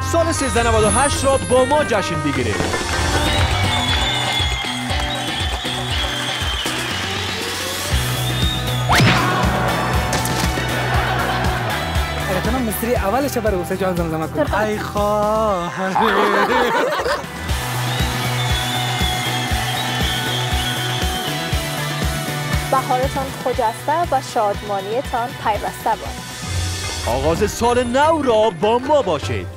سال 1398 را با ما جشن بگیرید. اگه مصری اولش برای اوسه جان زمزمه کن. ای خواهر بهارتان خجسته و شادمانیتان پیوسته باد. آغاز سال نو را با ما باشید.